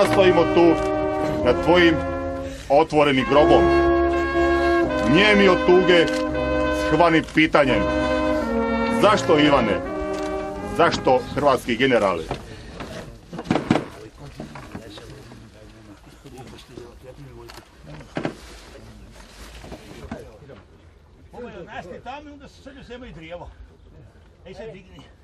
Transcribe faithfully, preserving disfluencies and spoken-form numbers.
stojimo tu nad tvojim otvorenim grobom. Nijemi od tuge s hrvanim pitanjem. Zašto, Ivane? Zašto hrvatski generali? Ovo je od nas tamo i onda se sve uzema i drijevo. Ej, sad digni.